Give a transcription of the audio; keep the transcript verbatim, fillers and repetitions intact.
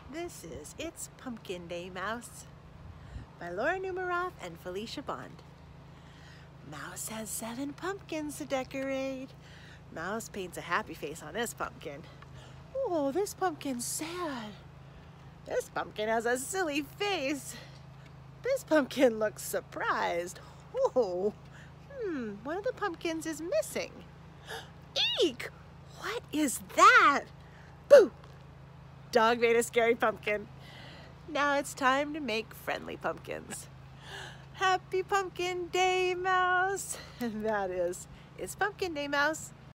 This is It's Pumpkin Day, Mouse by Laura Numeroff and Felicia Bond. Mouse has seven pumpkins to decorate. Mouse paints a happy face on this pumpkin. Oh, this pumpkin's sad. This pumpkin has a silly face. This pumpkin looks surprised. Oh, hmm, one of the pumpkins is missing. Eek! What is that? Boo! Dog made a scary pumpkin. Now it's time to make friendly pumpkins. Happy Pumpkin Day, Mouse! And that is, it's Pumpkin Day, Mouse.